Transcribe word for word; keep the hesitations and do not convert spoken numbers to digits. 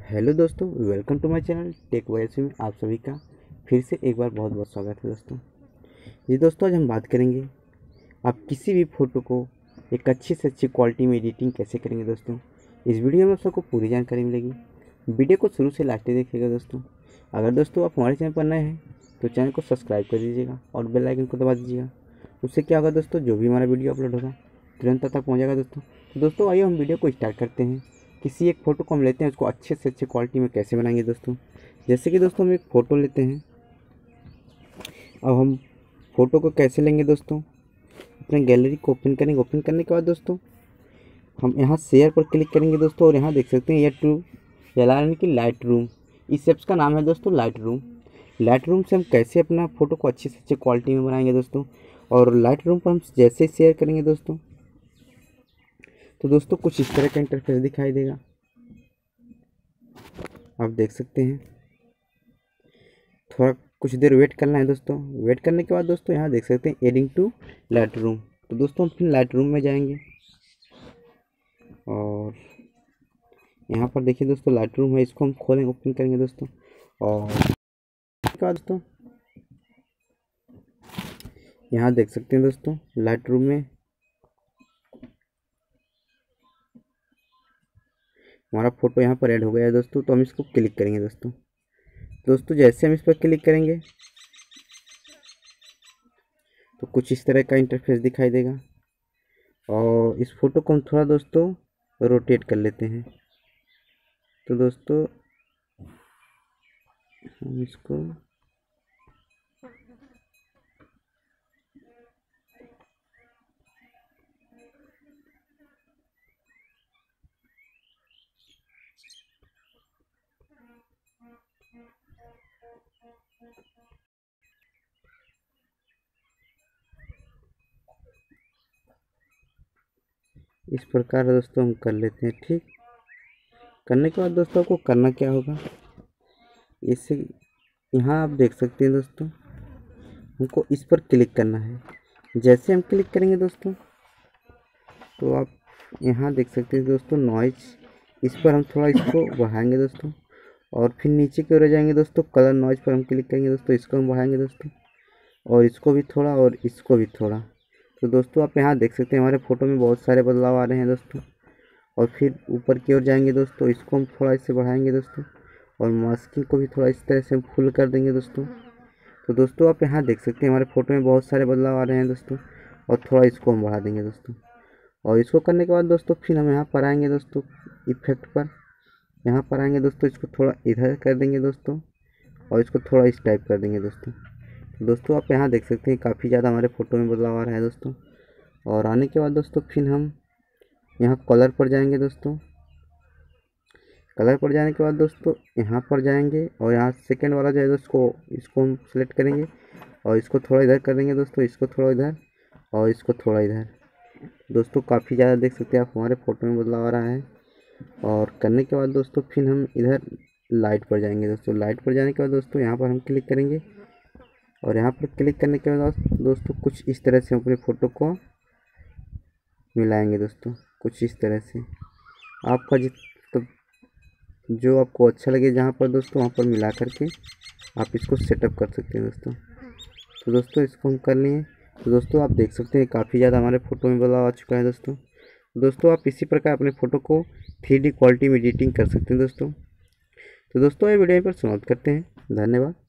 Hello दोस्तों, welcome to my channel tech voice में आप सभी का फिर से एक बार बहुत बहुत स्वागत है दोस्तों। ये दोस्तों आज हम बात करेंगे आप किसी भी फ़ोटो को एक अच्छी से अच्छी क्वालिटी में एडिटिंग कैसे करेंगे दोस्तों। इस वीडियो में आप सबको पूरी जानकारी मिलेगी। वीडियो को शुरू से लास्ट तक देखिएगा दोस्तों। अगर दोस्तों आप हमारे चैनल पर नए हैं तो चैनल को सब्सक्राइब कर दीजिएगा और बेल आइकन को दबा दीजिएगा। उससे क्या होगा दोस्तों, जो भी हमारा वीडियो अपलोड होगा तुरंत तक पहुँच जाएगा दोस्तों। तो दोस्तों आइए हम वीडियो को स्टार्ट करते हैं। किसी एक फ़ोटो को हम लेते हैं, उसको अच्छे से अच्छे क्वालिटी में कैसे बनाएंगे दोस्तों। जैसे कि दोस्तों हम एक फ़ोटो लेते हैं। अब हम फ़ोटो को कैसे लेंगे दोस्तों, अपने गैलरी को ओपन करेंगे। ओपन करने के बाद दोस्तों हम यहाँ शेयर पर क्लिक करेंगे दोस्तों, और यहाँ देख सकते हैं ये टू चला यानी कि लाइट रूम। इस ऐप्स का नाम है दोस्तों लाइट रूम। लाइट रूम से हम कैसे अपना फ़ोटो को अच्छी से अच्छी क्वालिटी में बनाएंगे दोस्तों। और लाइट रूम पर हम जैसे ही शेयर करेंगे दोस्तों तो दोस्तों कुछ इस तरह का इंटरफेस दिखाई देगा, आप देख सकते हैं। थोड़ा कुछ देर वेट करना है दोस्तों। वेट करने के बाद दोस्तों यहाँ देख सकते हैं एडिंग टू लाइट रूम। तो दोस्तों हम फिर लाइट रूम में जाएंगे और यहाँ पर देखिए दोस्तों लाइट रूम है, इसको हम खोलेंगे, ओपन करेंगे दोस्तों। और उसके बाद दोस्तों यहाँ देख सकते हैं दोस्तों लाइट रूम में हमारा फ़ोटो यहाँ पर ऐड हो गया है दोस्तों। तो हम इसको क्लिक करेंगे दोस्तों। दोस्तों जैसे हम इस पर क्लिक करेंगे तो कुछ इस तरह का इंटरफेस दिखाई देगा। और इस फ़ोटो को हम थोड़ा दोस्तों रोटेट कर लेते हैं। तो दोस्तों हम इसको इस प्रकार दोस्तों हम कर लेते हैं। ठीक करने के बाद दोस्तों आपको करना क्या होगा, इससे यहाँ आप देख सकते हैं दोस्तों हमको इस पर क्लिक करना है। जैसे हम क्लिक करेंगे दोस्तों तो आप यहाँ देख सकते हैं दोस्तों नॉइज, इस पर हम थोड़ा इसको बढ़ाएंगे दोस्तों। और फिर नीचे की ओर जाएंगे दोस्तों, कलर नॉइज पर हम क्लिक करेंगे दोस्तों, इसको हम बढ़ाएंगे दोस्तों। और इसको भी थोड़ा और इसको भी थोड़ा। तो दोस्तों आप यहाँ देख सकते हैं हमारे फ़ोटो में बहुत सारे बदलाव आ रहे हैं दोस्तों। और फिर ऊपर की ओर जाएंगे दोस्तों, इसको हम थोड़ा इससे बढ़ाएंगे दोस्तों। और मास्किंग को भी थोड़ा इस तरह से हम फुल कर देंगे दोस्तों। तो दोस्तों आप यहाँ देख सकते हैं हमारे फ़ोटो में बहुत सारे बदलाव आ रहे हैं दोस्तों। और थोड़ा इसको हम बढ़ा देंगे दोस्तों। और इसको करने के बाद दोस्तों फिर हम यहाँ पर आएंगे दोस्तों इफेक्ट पर। यहाँ पर आएंगे दोस्तों, इसको थोड़ा इधर कर देंगे दोस्तों, और इसको थोड़ा इस टाइप कर देंगे दोस्तों। तो दोस्तों आप यहाँ देख सकते हैं काफ़ी ज़्यादा हमारे फ़ोटो में बदलाव आ रहा है दोस्तों। और आने के बाद दोस्तों फिर हम यहाँ कलर पर जाएंगे दोस्तों। कलर पर जाने के बाद दोस्तों यहाँ पर जाएंगे और यहाँ सेकंड वाला जो है दोस्तों इसको हम सेलेक्ट करेंगे और इसको थोड़ा इधर कर देंगे दोस्तों, इसको थोड़ा इधर और इसको थोड़ा इधर। दोस्तों काफ़ी ज़्यादा देख सकते हैं आप हमारे फ़ोटो में बदलाव आ रहा है। और करने के बाद दोस्तों फिर हम इधर लाइट पर जाएंगे दोस्तों। लाइट पर जाने के बाद दोस्तों यहाँ पर हम क्लिक करेंगे और यहाँ पर क्लिक करने के बाद दोस्तों कुछ इस तरह से अपने फ़ोटो को मिलाएंगे दोस्तों, कुछ इस तरह से। आपका जित तो जो आपको अच्छा लगे जहाँ पर दोस्तों वहाँ पर मिला करके आप इसको सेटअप कर सकते हैं दोस्तों। तो दोस्तों इसको हम कर लिए। तो दोस्तों आप देख सकते हैं काफ़ी ज़्यादा हमारे फ़ोटो में बदलाव आ चुका है दोस्तों। दोस्तों आप इसी प्रकार अपने फ़ोटो को थ्री डी क्वालिटी में एडिटिंग कर सकते हैं दोस्तों। तो दोस्तों ये वीडियो पर समाप्त करते हैं। धन्यवाद।